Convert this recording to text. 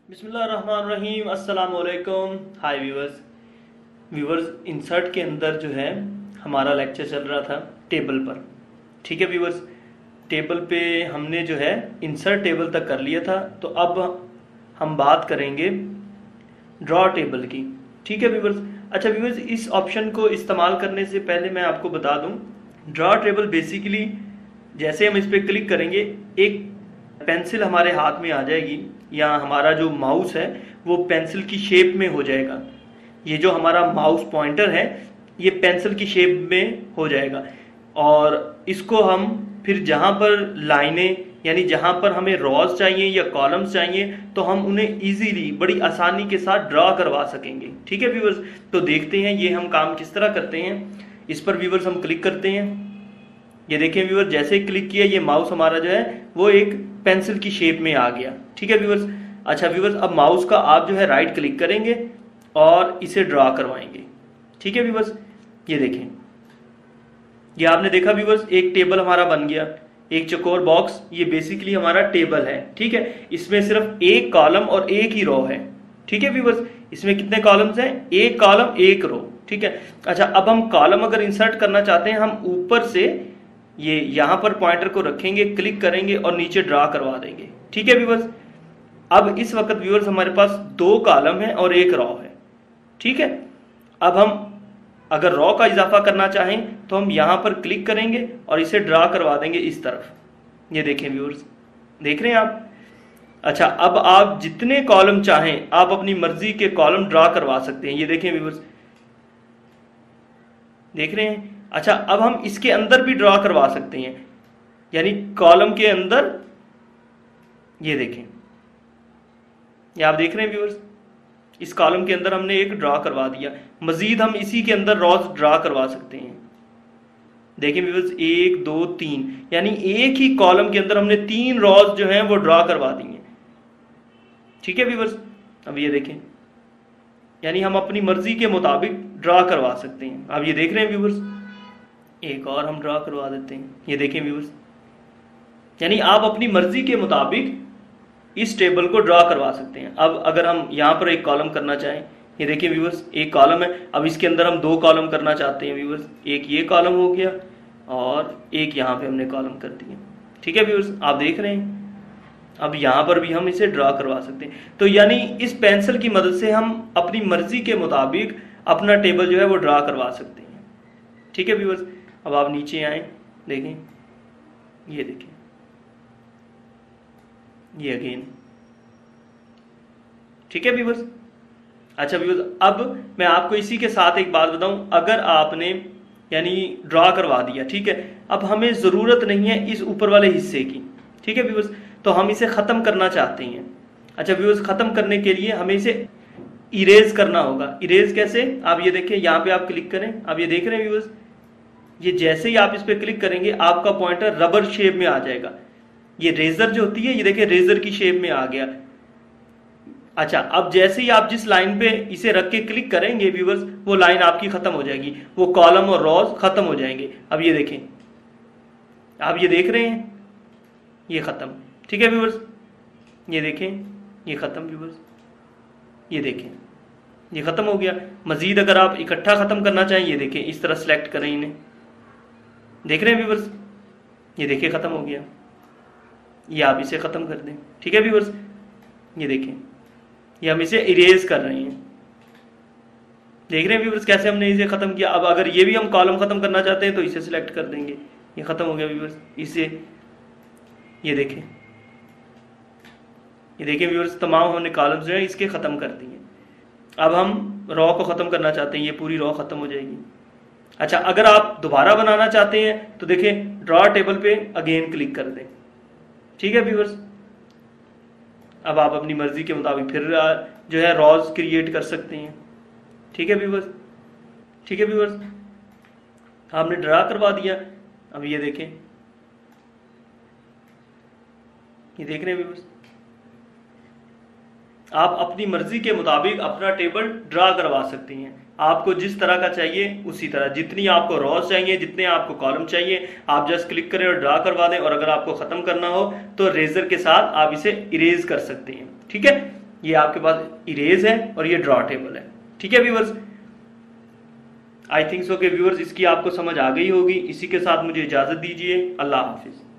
बिस्मिल्लाहिर्रहमानिर्रहीम अस्सलाम वालेकुम। हाय व्यूवर्स इंसर्ट के अंदर जो है हमारा लेक्चर चल रहा था टेबल पर। ठीक है व्यूवर्स, टेबल पे हमने जो है इंसर्ट टेबल तक कर लिया था। तो अब हम बात करेंगे ड्रॉ टेबल की। ठीक है व्यूवर्स। अच्छा व्यूवर्स, इस ऑप्शन को इस्तेमाल करने से पहले मैं आपको बता दूं, ड्रॉ टेबल बेसिकली जैसे हम इस पर क्लिक करेंगे एक पेंसिल हमारे हाथ में आ जाएगी, या हमारा जो माउस है वो पेंसिल की शेप में हो जाएगा। ये जो हमारा माउस पॉइंटर है ये पेंसिल की शेप में हो जाएगा, और इसको हम फिर जहां पर लाइनें यानी जहां पर हमें रॉज चाहिए या कॉलम्स चाहिए तो हम उन्हें इजीली बड़ी आसानी के साथ ड्रॉ करवा सकेंगे। ठीक है व्यूवर्स, तो देखते हैं ये हम काम किस तरह करते हैं। इस पर व्यूवर्स हम क्लिक करते हैं। ये देखें व्यूवर्स, जैसे ही क्लिक किया ये माउस हमारा जो है वो एक पेंसिल की शेप में आ गया। ठीक है व्यूवर्स। अच्छा व्यूवर्स, अब माउस का आप जो है राइट क्लिक करेंगे और इसे ड्रॉ करवाएंगे। ठीक है व्यूवर्स, ये देखें, ये आपने देखा व्यूवर्स एक टेबल हमारा बन गया, एक चौकोर बॉक्स। ये बेसिकली हमारा टेबल है। ठीक है, इसमें सिर्फ एक कॉलम और एक ही रो है। ठीक है व्यूवर्स, इसमें कितने कॉलम्स हैं? एक कॉलम एक रो। ठीक है। अच्छा, अब हम कॉलम अगर इंसर्ट करना चाहते हैं, हम ऊपर से ये यहां पर पॉइंटर को रखेंगे, क्लिक करेंगे और नीचे ड्रॉ करवा देंगे। ठीक है व्यूवर्स, अब इस वक्त व्यूवर्स हमारे पास दो कॉलम है और एक रो है। ठीक है, अब हम अगर रो का इजाफा करना चाहें तो हम यहां पर क्लिक करेंगे और इसे ड्रॉ करवा देंगे इस तरफ। ये देखें व्यूवर्स, देख रहे हैं आप? अच्छा, अब आप जितने कॉलम चाहें आप अपनी मर्जी के कॉलम ड्रॉ करवा सकते हैं। ये देखें व्यूवर्स, देख रहे हैं? अच्छा, अब हम इसके अंदर भी ड्रॉ करवा सकते हैं, यानी कॉलम के अंदर। ये देखें, ये आप देख रहे हैं व्यूअर्स, इस कॉलम के अंदर हमने एक ड्रॉ करवा दिया। मजीद हम इसी के अंदर रॉज ड्रॉ करवा सकते हैं। देखिए व्यूअर्स, एक दो तीन, यानी एक ही कॉलम के अंदर हमने तीन रॉज जो हैं वो ड्रॉ करवा दी हैं। ठीक है व्यूअर्स, अब ये देखें, यानी हम अपनी मर्जी के मुताबिक ड्रॉ करवा सकते हैं। अब ये देख रहे हैं व्यूअर्स, एक और हम ड्रॉ करवा देते हैं। ये देखें व्यूअर्स, यानी आप अपनी मर्जी के मुताबिक इस टेबल को ड्रॉ करवा सकते हैं। अब अगर हम यहां पर एक कॉलम करना चाहें, ये देखिए व्यूअर्स, एक कॉलम है। अब इसके अंदर हम दो कॉलम करना चाहते हैं व्यूअर्स, एक ये कॉलम हो गया और एक यहां पे हमने कॉलम कर दिया। ठीक है व्यूअर्स, आप देख रहे हैं, अब यहां पर भी हम इसे ड्रॉ करवा सकते हैं। तो यानी इस पेंसिल की मदद से हम अपनी मर्जी के मुताबिक अपना टेबल जो है वो ड्रॉ करवा सकते हैं। ठीक है व्यूअर्स, अब आप नीचे आए, देखें, ये देखें, ये अगेन। ठीक है व्यूअर्स। अच्छा व्यूअर्स, अब मैं आपको इसी के साथ एक बात बताऊं, अगर आपने यानी ड्रॉ करवा दिया, ठीक है, अब हमें जरूरत नहीं है इस ऊपर वाले हिस्से की। ठीक है व्यूअर्स, तो हम इसे खत्म करना चाहते हैं। अच्छा व्यूअर्स, खत्म करने के लिए हमें इसे इरेज करना होगा। इरेज कैसे? आप ये देखें, यहां पे आप क्लिक करें। अब ये देख रहे हैं व्यूअर्स, ये जैसे ही आप इस पे क्लिक करेंगे आपका पॉइंटर रबर शेप में आ जाएगा। ये रेजर जो होती है, ये देखिए रेजर की शेप में आ गया। अच्छा, अब जैसे ही आप जिस लाइन पे इसे रख के क्लिक करेंगे व्यूवर्स, वो लाइन आपकी खत्म हो जाएगी, वो कॉलम और रॉज खत्म हो जाएंगे। अब ये देखें, आप ये देख रहे हैं, ये खत्म। ठीक है व्यूवर्स, ये देखें, ये खत्म व्यूवर्स, ये देखें, ये खत्म हो गया। मजीद अगर आप इकट्ठा खत्म करना चाहें, ये देखें, इस तरह सेलेक्ट करें इन्हें, देख रहे हैं व्यूवर्स, ये देखिए खत्म हो गया। ये आप इसे खत्म कर दें। ठीक है व्यूवर्स, ये देखें, ये हम इसे इरेज कर रहे हैं। देख रहे हैं व्यूवर्स कैसे हमने इसे खत्म किया। अब अगर ये भी हम कॉलम खत्म करना चाहते हैं तो इसे सिलेक्ट कर देंगे, ये खत्म हो गया व्यूवर्स। इसे ये देखें, ये देखिए व्यूवर्स, तमाम हमने कॉलम्स जो है इसके खत्म कर दिए। अब हम रॉ को खत्म करना चाहते हैं, ये पूरी रॉ खत्म हो जाएगी। अच्छा, अगर आप दोबारा बनाना चाहते हैं तो देखिए ड्रॉ टेबल पे अगेन क्लिक कर दें। ठीक है व्यूवर्स, अब आप अपनी मर्जी के मुताबिक फिर जो है रॉज क्रिएट कर सकते हैं। ठीक है व्यूवर्स, ठीक है व्यूवर्स, आपने ड्रा करवा दिया। अब ये देखें, ये देख रहे हैं व्यूवर्स, आप अपनी मर्जी के मुताबिक अपना टेबल ड्रा करवा सकते हैं। आपको जिस तरह का चाहिए उसी तरह, जितनी आपको रॉज चाहिए, जितने आपको कॉलम चाहिए, आप जस्ट क्लिक करें और ड्रा करवा दें। और अगर आपको खत्म करना हो तो रेजर के साथ आप इसे इरेज कर सकते हैं। ठीक है, ये आपके पास इरेज है और ये ड्रॉ टेबल है। ठीक है व्यूअर्स, आई थिंक सो कि व्यूअर्स इसकी आपको समझ आ गई होगी। इसी के साथ मुझे इजाजत दीजिए, अल्लाह हाफिज।